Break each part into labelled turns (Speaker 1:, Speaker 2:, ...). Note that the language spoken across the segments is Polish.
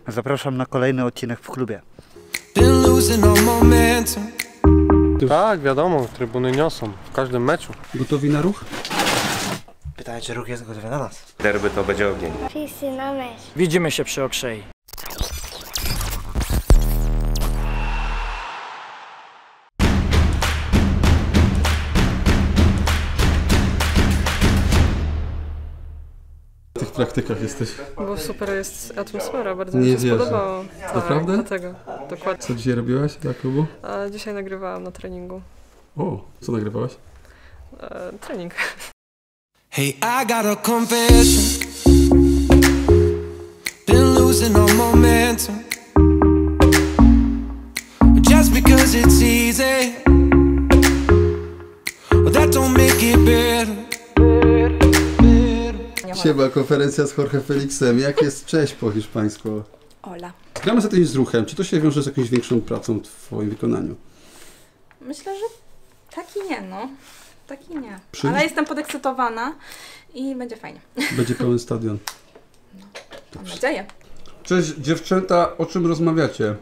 Speaker 1: Zapraszam na kolejny odcinek w klubie.
Speaker 2: Tak, wiadomo, trybuny niosą w każdym meczu.
Speaker 3: Gotowi na ruch?
Speaker 1: Pytanie, czy ruch jest gotowy na nas?
Speaker 4: Derby to będzie ogień.
Speaker 5: Wszyscy na mecz.
Speaker 6: Widzimy się przy Okrzei.
Speaker 3: W tych praktykach jesteś.
Speaker 7: Bo super jest atmosfera, bardzo
Speaker 3: Nie
Speaker 7: mi się
Speaker 3: wierzę.
Speaker 7: spodobało. Tak,
Speaker 3: Naprawdę?
Speaker 7: Dlatego, dokładnie.
Speaker 3: Co dzisiaj robiłaś dla klubu?
Speaker 7: A dzisiaj nagrywałam na treningu.
Speaker 3: O, co nagrywałaś?
Speaker 7: Trening.
Speaker 8: Hey, I got a confession. Been losing all momentum. Just because it's easy, well, that don't make it better.
Speaker 3: Siema, konferencja z Jorge Felixem. Jak jest cześć po hiszpańsku?
Speaker 9: Ola.
Speaker 3: Gramy za tydzień z ruchem. Czy to się wiąże z jakąś większą pracą w twoim wykonaniu?
Speaker 9: Myślę, że tak i nie, no. Tak i nie.
Speaker 3: Czyli?
Speaker 9: Ale jestem podekscytowana i będzie fajnie.
Speaker 3: Będzie pełen stadion.
Speaker 9: Mam nadzieję.
Speaker 3: Cześć dziewczęta, o czym rozmawiacie?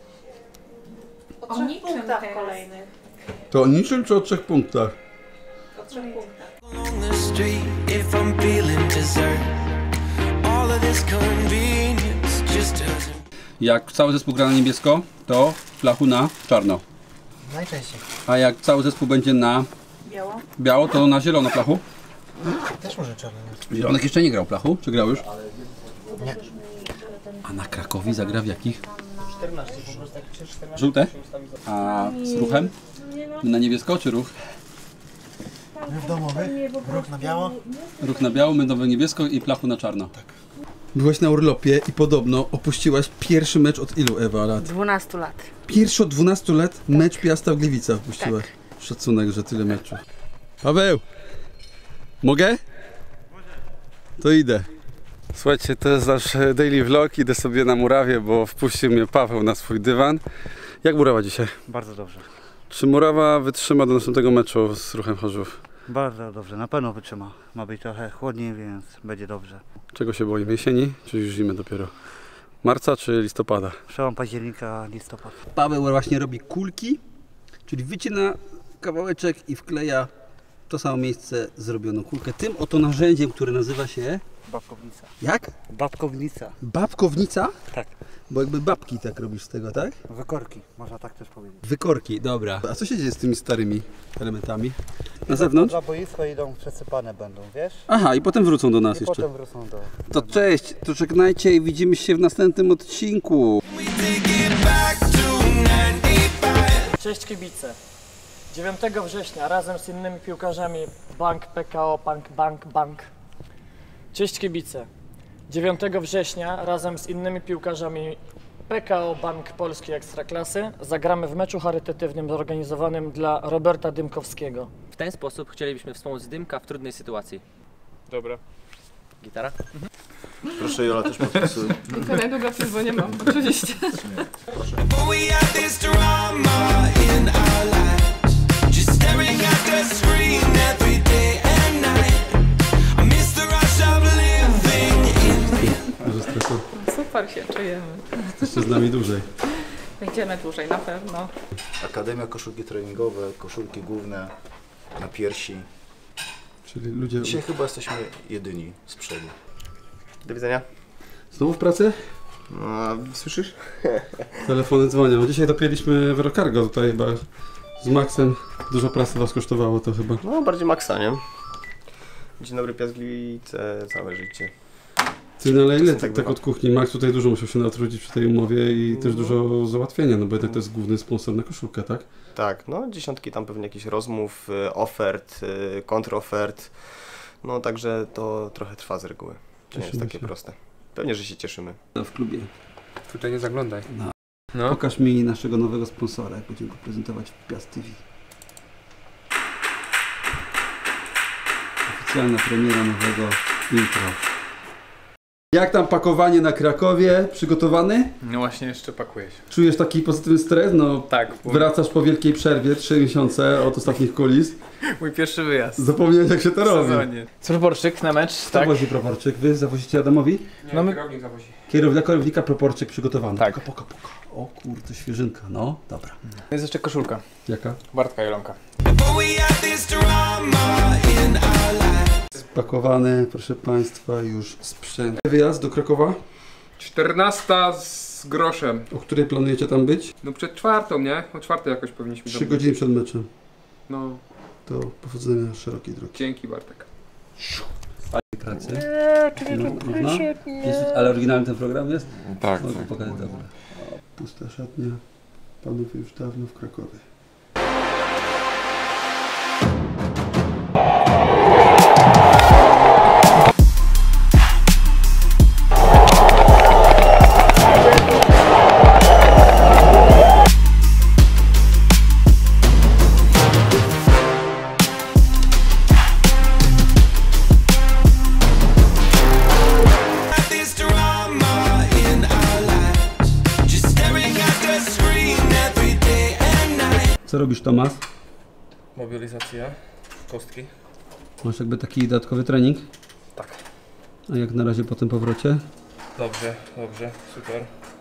Speaker 9: O punktach kolejnych.
Speaker 3: To o niczym czy o 3 punktach?
Speaker 9: O 3 punktach.
Speaker 8: Along the street, if I'm feeling dessert, all of this convenience just doesn't.
Speaker 3: Jak cały zespół gra na niebiesko, to flachu na czarno.
Speaker 1: Najczęściej.
Speaker 3: A jak cały zespół będzie na
Speaker 9: Biało.
Speaker 3: biało, to na zielono plachu.
Speaker 1: Też może czarny.
Speaker 3: Zielonek jeszcze nie grał plachu, czy grał już?
Speaker 1: Nie.
Speaker 3: A na Krakowi zagra w jakich?
Speaker 1: 14, po prostu tak 14.
Speaker 3: Żółte? A z ruchem? Na niebiesko czy ruch?
Speaker 1: W domowy, ruch na biało.
Speaker 3: Ruch na biało, my nowe niebiesko i plachu na czarno. Tak. Byłaś na urlopie i podobno opuściłaś pierwszy mecz od ilu, Ewa, lat?
Speaker 9: 12 lat.
Speaker 3: Pierwszy od 12 lat mecz Piasta w Gliwicach opuściłaś. Tak. Szacunek, że tyle meczów. Paweł! Mogę? To idę. Słuchajcie, to jest nasz daily vlog. Idę sobie na murawie, bo wpuścił mnie Paweł na swój dywan. Jak murawa dzisiaj?
Speaker 1: Bardzo dobrze.
Speaker 3: Czy murawa wytrzyma do następnego meczu z Ruchem Chorzów?
Speaker 1: Bardzo dobrze, na pewno wytrzyma. Ma być trochę chłodniej, więc będzie dobrze.
Speaker 3: Czego się boimy? Jesieni? Czy już zimy dopiero? Marca czy listopada?
Speaker 1: Przełom października, listopad.
Speaker 3: Paweł właśnie robi kulki, czyli wycina kawałeczek i wkleja w to samo miejsce zrobioną kulkę. Tym oto narzędziem, które nazywa się...
Speaker 1: Babkownica.
Speaker 3: Jak?
Speaker 1: Babkownica.
Speaker 3: Babkownica?
Speaker 1: Tak.
Speaker 3: Bo jakby babki tak robisz z tego, tak?
Speaker 1: Wykorki, można tak też powiedzieć.
Speaker 3: Wykorki, dobra. A co się dzieje z tymi starymi elementami? Na zewnątrz?
Speaker 1: Dwa boiska idą, przesypane będą, wiesz?
Speaker 3: Aha, i potem wrócą do nas
Speaker 1: I
Speaker 3: jeszcze.
Speaker 1: potem wrócą do...
Speaker 3: To cześć, to żegnajcie i widzimy się w następnym odcinku.
Speaker 6: Cześć kibice. 9 września razem z innymi piłkarzami Bank PKO Bank. Cześć kibice. 9 września razem z innymi piłkarzami PKO Bank Polski Ekstraklasy zagramy w meczu charytatywnym zorganizowanym dla Roberta Dymkowskiego.
Speaker 10: W ten sposób chcielibyśmy wspomóc Dymka w trudnej sytuacji.
Speaker 2: Dobra.
Speaker 10: Gitara?
Speaker 4: Proszę, Jola też podpisuj.
Speaker 7: Wiktoria długopis, bo nie mam, oczywiście.
Speaker 8: But we had this drama in our lives, just staring at the screen every day and night. I miss the rush of living in.
Speaker 3: Może stresu.
Speaker 7: Super się czujemy.
Speaker 3: Jesteście z nami dłużej.
Speaker 7: Będziemy dłużej, na pewno.
Speaker 4: Akademia, koszulki treningowe, koszulki główne na piersi.
Speaker 3: Czyli ludzie...
Speaker 4: Dzisiaj chyba jesteśmy jedyni z przodu. Do widzenia.
Speaker 3: Znowu w pracy?
Speaker 4: No, słyszysz?
Speaker 3: Telefony dzwonią. Dzisiaj dopięliśmy Eurocargo tutaj chyba z Maxem. Dużo pracy was kosztowało to chyba.
Speaker 11: No, bardziej Maxa, nie? Dzień dobry, Piast Gliwice, całe życie.
Speaker 3: Ty, no ale ile
Speaker 11: tak
Speaker 3: tak
Speaker 11: bywa.
Speaker 3: od kuchni? Max tutaj dużo musiał się natrudzić przy tej umowie i też dużo załatwienia, no bo jednak to jest główny sponsor na koszulkę, tak?
Speaker 11: Tak, no dziesiątki tam pewnie jakichś rozmów, ofert, kontrofert. No także to trochę trwa z reguły. To nie jest
Speaker 3: Cieszymy
Speaker 11: takie
Speaker 3: się.
Speaker 11: proste. Pewnie, że się cieszymy.
Speaker 3: W klubie.
Speaker 2: Tutaj nie zaglądaj.
Speaker 3: No. Pokaż mi naszego nowego sponsora, jak będziemy go prezentować w Piast TV. Oficjalna premiera nowego intro. Jak tam pakowanie na Krakowie? Przygotowany?
Speaker 5: No właśnie, jeszcze pakuję się.
Speaker 3: Czujesz taki pozytywny stres? No,
Speaker 5: Tak.
Speaker 3: wracasz po wielkiej przerwie, 3 miesiące od ostatnich kulis.
Speaker 5: Mój pierwszy wyjazd.
Speaker 3: Zapomniałeś, jak się to
Speaker 5: w
Speaker 3: robi.
Speaker 5: sezonie.
Speaker 6: Proporczyk na mecz,
Speaker 3: Kto
Speaker 6: tak?
Speaker 3: wozi proporczyk? Wy zawozicie Adamowi?
Speaker 5: Nie,
Speaker 6: No my-
Speaker 5: kierownik zawozi.
Speaker 3: Dla kierownika proporczyk przygotowany.
Speaker 6: Tak.
Speaker 3: Poka. O kurde, świeżynka. No, dobra.
Speaker 6: Jest jeszcze koszulka.
Speaker 3: Jaka?
Speaker 5: Bartka Jelonka.
Speaker 8: Before we had this drama in our life.
Speaker 3: Spakowany, proszę Państwa, już sprzęt. Wyjazd do Krakowa?
Speaker 5: 14 z groszem.
Speaker 3: O której planujecie tam być?
Speaker 5: No przed 4, nie? O 4 jakoś powinniśmy
Speaker 3: 3
Speaker 5: tam być.
Speaker 3: godziny przed meczem.
Speaker 5: No,
Speaker 3: To powodzenia szerokiej drogi.
Speaker 5: dzięki Bartek.
Speaker 3: Pracy. Można? Ale oryginalny ten program jest?
Speaker 2: Tak,
Speaker 3: Mogę pokazać, dobra. Pusta szatnia. Panów już dawno w Krakowie.
Speaker 8: Had this drama in our lives. Just staring at the screen every day and night.
Speaker 3: Co robisz, Tomasz?
Speaker 2: Mobilizacja, kostki.
Speaker 3: Masz jakby taki dodatkowy trening?
Speaker 2: Tak.
Speaker 3: A jak na razie po tym powrocie?
Speaker 2: Dobrze, super.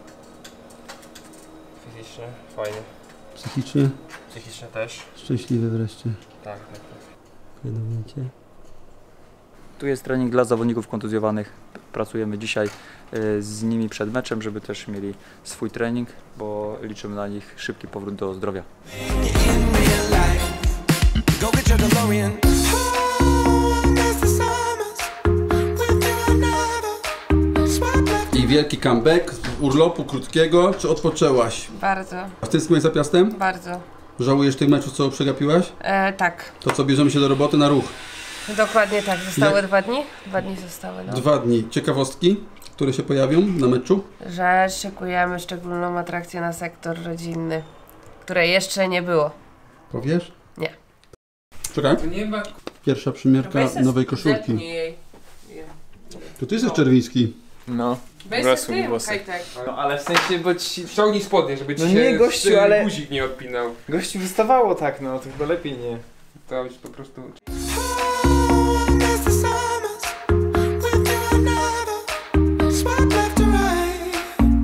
Speaker 2: Fizycznie, fajnie.
Speaker 3: Psychicznie?
Speaker 2: Psychicznie też.
Speaker 3: Szczęśliwy wreszcie.
Speaker 2: Tak.
Speaker 3: W jednym momencie.
Speaker 12: Tu jest trening dla zawodników kontuzjowanych. Pracujemy dzisiaj z nimi przed meczem, żeby też mieli swój trening, bo liczymy na nich szybki powrót do zdrowia.
Speaker 8: In real life. Go get your DeLorean. Oh, miss the summers with you another. Swipe left.
Speaker 3: I wielki comeback z urlopu krótkiego. Czy odpoczęłaś?
Speaker 7: Bardzo,
Speaker 3: A tęskniłeś za Piastem?
Speaker 7: bardzo.
Speaker 3: Żałujesz tych meczów, co przegapiłaś?
Speaker 7: Tak,
Speaker 3: To co, bierzemy się do roboty na ruch?
Speaker 7: dokładnie tak. Zostały
Speaker 3: Jak-
Speaker 7: 2 dni? 2 dni zostały, no.
Speaker 3: 2 dni. Ciekawostki, które się pojawią na meczu?
Speaker 7: Że szykujemy szczególną atrakcję na sektor rodzinny, której jeszcze nie było.
Speaker 3: Powiesz?
Speaker 7: Nie.
Speaker 3: Czekaj.
Speaker 5: To nie ma...
Speaker 3: Pierwsza przymiarka nowej koszulki. To ty jesteś Czerwiński.
Speaker 6: No.
Speaker 7: Weź
Speaker 5: z tyłu,
Speaker 7: Kajtek.
Speaker 6: No ale w sensie, bo ci...
Speaker 5: Ściągnij spodnie, żeby ci
Speaker 6: No
Speaker 5: się
Speaker 6: nie, gościu, ale-
Speaker 5: guzik nie odpinał.
Speaker 6: Gości wystawało tak, no to chyba lepiej nie.
Speaker 5: To być po prostu...
Speaker 8: Oh, miss the summers with you another. Swipe left to right.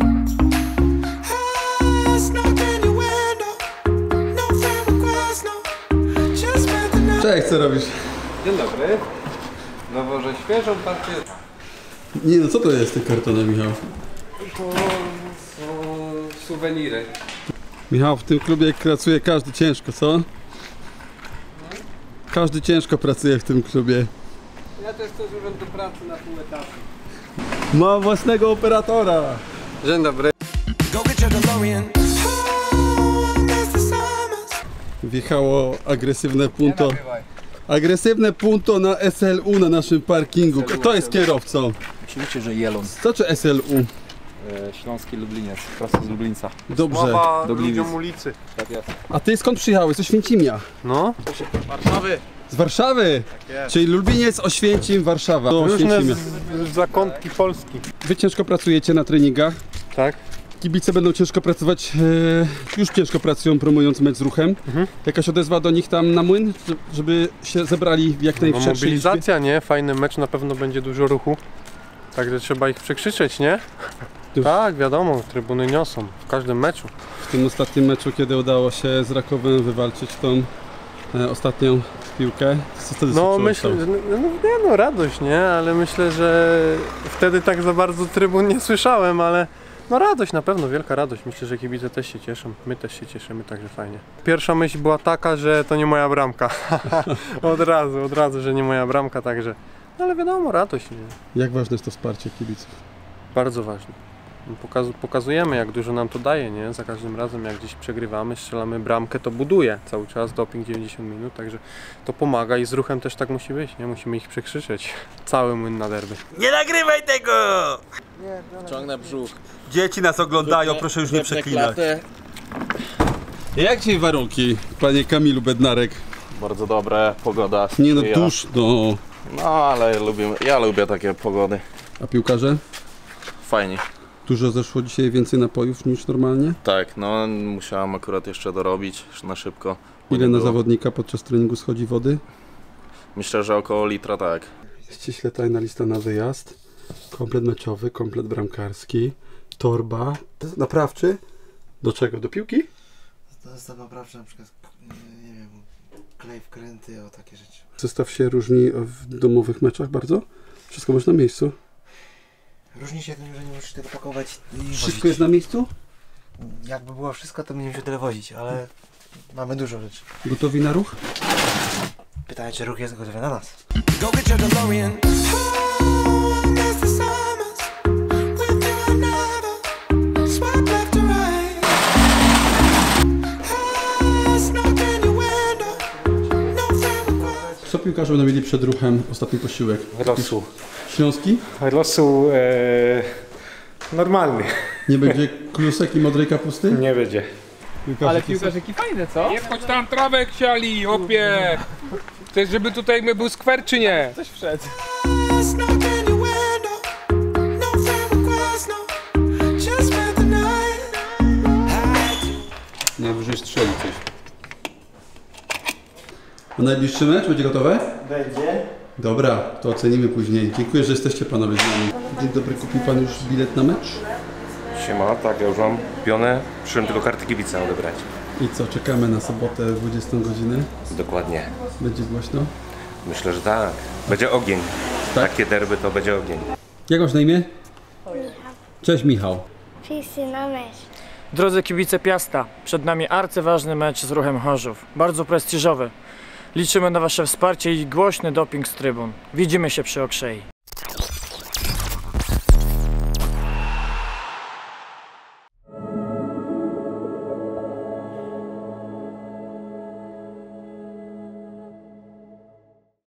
Speaker 8: Ah, snuck in your window. No friend request, no. Just spent the night.
Speaker 3: Cześć, co robisz?
Speaker 5: Dzień dobry. Nowo, że świeżą partię.
Speaker 3: Nie no, co to jest te kartony, Michał?
Speaker 5: To są suweniry.
Speaker 3: Michał, w tym klubie pracuje każdy ciężko, co? Każdy ciężko pracuje w tym klubie.
Speaker 5: Ja też to używam do pracy na pół etatu.
Speaker 3: Ma własnego operatora.
Speaker 5: Dzień dobry.
Speaker 8: Go get your DeLorean. Oh, miss the summers.
Speaker 3: Wjechało agresywne punto. Agresywne punto na SLU na naszym parkingu. Kto jest kierowcą?
Speaker 12: Oczywiście, że Jelon.
Speaker 3: Co czy SLU?
Speaker 12: Śląski Lubliniec, prosto z Lublińca.
Speaker 3: Dobrze.
Speaker 2: Do ludziom ulicy.
Speaker 12: Tak jest.
Speaker 3: A ty skąd przyjechałeś? Ze Święcimia.
Speaker 2: No.
Speaker 3: Z Warszawy. Czyli Lubliniec, Oświęcim, Warszawa. Do
Speaker 2: Różne
Speaker 3: Oświęcimia.
Speaker 2: zakątki Polski.
Speaker 3: Wy ciężko pracujecie na treningach.
Speaker 2: Tak.
Speaker 3: Kibice będą ciężko pracować, już ciężko pracują promując mecz z Ruchem. Jakaś odezwa do nich tam na młyn, żeby się zebrali w jak
Speaker 2: No,
Speaker 3: najszerszej liczbie?
Speaker 2: mobilizacja, nie? Fajny mecz, na pewno będzie dużo ruchu. Także trzeba ich przekrzyczeć, nie? Tak, wiadomo, trybuny niosą w każdym meczu.
Speaker 3: W tym ostatnim meczu, kiedy udało się z Rakowem wywalczyć tą ostatnią piłkę, co wtedy
Speaker 2: No
Speaker 3: się
Speaker 2: myślę,
Speaker 3: przełączało?
Speaker 2: że no radość, nie? Ale myślę, że wtedy tak za bardzo trybun nie słyszałem, ale no radość na pewno, wielka radość. Myślę, że kibice też się cieszą, my też się cieszymy, także fajnie. Pierwsza myśl była taka, że to nie moja bramka. od razu, że nie moja bramka, także no ale wiadomo, radość, nie?
Speaker 3: Jak ważne jest to wsparcie kibiców?
Speaker 2: Bardzo ważne. Pokazujemy, jak dużo nam to daje, nie? Za każdym razem, jak gdzieś przegrywamy, strzelamy bramkę, to buduje cały czas doping 90 minut, także to pomaga i z Ruchem też tak musi być, nie? Musimy ich przekrzyczeć. Cały młyn na derby.
Speaker 8: Nie nagrywaj tego!
Speaker 10: Ciągnę brzuch.
Speaker 3: Dzieci nas oglądają, proszę już nie przeklinać. Jak dzisiaj warunki, panie Kamilu Bednarek?
Speaker 13: Bardzo dobre, pogoda
Speaker 3: Nie no,
Speaker 13: sprzyja.
Speaker 3: dusz, no.
Speaker 13: No ale ja lubię takie pogody.
Speaker 3: A piłkarze?
Speaker 13: fajnie.
Speaker 3: Dużo zeszło dzisiaj, więcej napojów niż normalnie?
Speaker 13: Tak, no musiałam akurat jeszcze dorobić na szybko.
Speaker 3: Ile na zawodnika podczas treningu schodzi wody?
Speaker 13: Myślę, że około litra, tak.
Speaker 3: Ściśle tajna lista na wyjazd. Komplet meczowy, komplet bramkarski, torba. Naprawczy? Do czego? Do piłki?
Speaker 14: To jest naprawczy, na przykład, nie wiem, klej wkręty, o takie rzeczy.
Speaker 3: Zestaw się różni w domowych meczach bardzo? Wszystko masz na miejscu?
Speaker 14: Różni się tym, że nie musisz tego pakować i
Speaker 3: Wszystko
Speaker 14: wozić.
Speaker 3: jest na miejscu?
Speaker 14: Jakby było wszystko, to będziemy się tyle wozić, ale mamy dużo rzeczy.
Speaker 3: Gotowi na ruch?
Speaker 14: Pytanie, czy ruch jest gotowy na nas.
Speaker 8: Go get your DeLorean. Oh, I miss the summers with you and never swipe left or right. It's knocking your window. No friend.
Speaker 3: Co piłkarze będą mieli przed ruchem ostatni posiłek?
Speaker 15: Rosół.
Speaker 3: Śląski?
Speaker 15: Rosół normalny.
Speaker 3: Nie będzie klusek i modrej kapusty?
Speaker 15: Nie będzie.
Speaker 16: Ale piłkarzyki fajne, co? Nie wchodź tam trawę chcieli, opie! Chcesz, żeby tutaj był skwer, czy nie? Coś wszedł.
Speaker 8: It's knocking your window. No friend request, no. Just spend the night.
Speaker 3: Najwyżej strzeli coś. A najbliższy mecz będzie gotowe?
Speaker 14: Będzie.
Speaker 3: Dobra, to ocenimy później. Dziękuję, że jesteście panowie z nami. Dzień dobry, kupił pan już bilet na mecz?
Speaker 17: Siema, tak, ja już mam kupione. Przyszedłem tylko karty kibica odebrać.
Speaker 3: I co, czekamy na sobotę 20 godzinę?
Speaker 17: Dokładnie.
Speaker 3: Będzie głośno?
Speaker 17: Myślę, że tak. Będzie ogień.
Speaker 3: Tak?
Speaker 17: Takie derby to będzie ogień.
Speaker 3: Jak masz na imię? Cześć Michał.
Speaker 18: Wszyscy na mecz.
Speaker 6: Drodzy kibice Piasta, przed nami arcyważny mecz z Ruchem Chorzów. Bardzo prestiżowy. Liczymy na wasze wsparcie i głośny doping z trybun. Widzimy się przy Okrzei.